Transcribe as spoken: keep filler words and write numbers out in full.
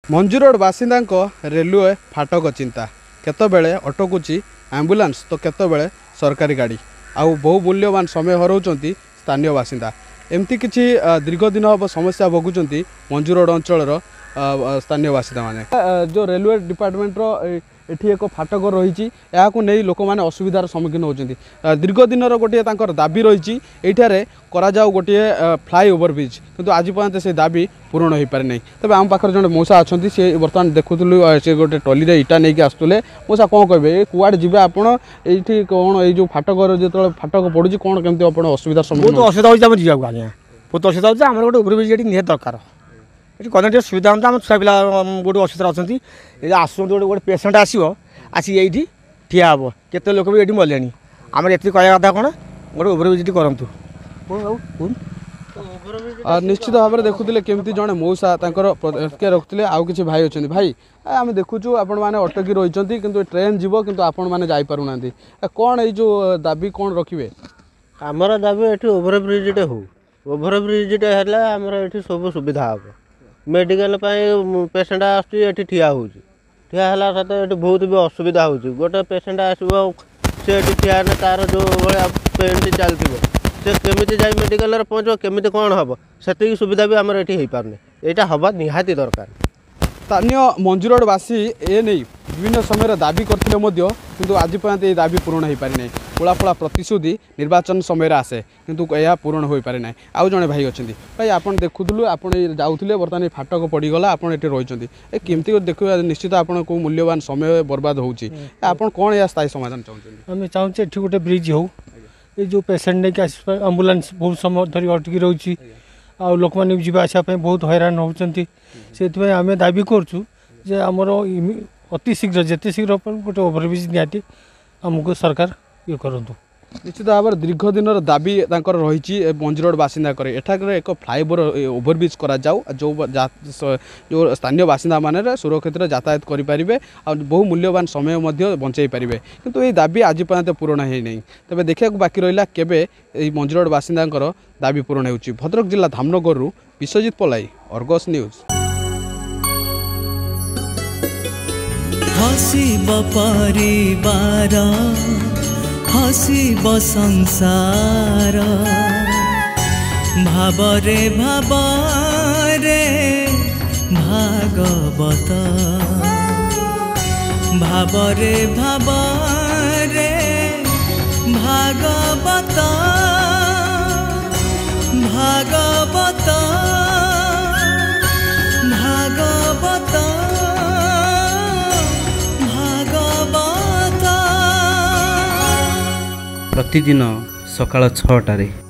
मंजूरोड बासिंदा रेलवे फाटक चिंता केतबेले अटकुची आंबुलांस तो केतबेले सरकारी गाड़ी आउ बहु मूल्यवान समय हराउछंती स्थानीय बासिंदा एमती किछि दीर्घ दिन हम समस्या भोगुंट मंजूरोड अंचल स्थानीय बासिंदा माने जो रेलवे डिपार्टमेंट रो एठी एक फाटक रही नहीं लोक मैंने असुविधार सम्मुखीन होती दीर्घ दिन गोटे दाबी रही करा जाऊ गोटे फ्लाई ओवर ब्रिज किंतु आज पर्यंत से दाबी पूरण हो पारे नहीं। तबे आम पाखर जड़े मौसा अच्छा सी बर्तमान देखुलु से गोटे टली इटा नहीं आसुले मौसा कौन कहे कुआड़े जी आप ये कौन ये फाटक जो फाटक पड़ू कौन केमती आप असुविधार सम्मुखीन बहुत असुविधा हो आज्ञा बहुत असुविधा होता है गोटे ओवर ब्रिज निहत दरकार ये कने सुविधा हम आम छुआ पिला गोटे असुविधा अच्छा आस गोटे गोटे पेसेंट आसो आसिक ये ठिया हे केते लोक भी ये मले आम ये कह कथा कौन गोटे ओवर ब्रिज करूँ निश्चित भाव में देखुले केमती जड़े मौसा प्रतिक्रिया रखुले आउ कि भाई अच्छा भाई आम देखुचु आपण मैंने अटकी रही कि ट्रेन जीव कि आपण मैंने जापारूना कौन ये जो दाबी कौन रखिए आमर दाबी ये ओवर ब्रिजटे हो ओवर ब्रिजटे है आमर ये सब सुविधा हे मेडिकल पेसेंट आसटी ठिया हो ठिया है सहित ये बहुत भी असुविधा हो गोटे पेसेंट आसो से ठिया तार जो भाया पेन चलती से केमी जाए मेडिकल पहुँचो केमी कौन हम से सुविधा भी आमर ये हो पारने यहाँ हवा निहाती दरकार। स्थानीय मंजूरोडवासी ए नहीं विभिन्न समय दाबी करते किंतु आज पर्यंत ये दाबी पूरण हो पारि ना फुला फुला प्रतिश्रुति निर्वाचन समय आसे किंतु यह पूरण हो पारि ना। आउ जड़े भाई अच्छा भाई आप देखुलु आप जाऊे बर्तमान फाटक पड़गला आप ये रही केमती देखा निश्चित आप मूल्यवान समय बर्बाद होप कौन या स्थायी समाधान चाहते आम चाहूँ ये गोटे ब्रिज हो ये जो पेसेंट नहीं कि आस आंबुलांस बहुत समय धरी अटकी रही आ लोक मैंने जीवा आसापी बहुत हैरान होती से आम दाबी करूँ जे आमर अति शीघ्र जिते शीघ्र गोटे ओवरब्रिज निहाती आमको सरकार ये करूँ। निश्चित भाव में दीर्घ दिन दाबी रही मंजूरोड बासिंदा एठाकर एक फ्लाईओवर ओवरब्रिज करा जाऊ जो जो स्थानीय बासिंदा माने सुरक्षित यातायात करेंगे और बहु मूल्यवान समय बचाई पारे किंतु ये दाबी आज पर्यंत पूरण हो नहीं। तेज देखा बाकी रहा केबे मंजूरोड बासिंदा दाबी पूरण हो। भद्रक जिला धामनगर विश्वजित पलाई अर्गस न्यूज। हसीब संसार भावरे भावरे भागवत भावरे भावरे भागवत भागवत भागवत प्रतिदिन सकाळ छटारे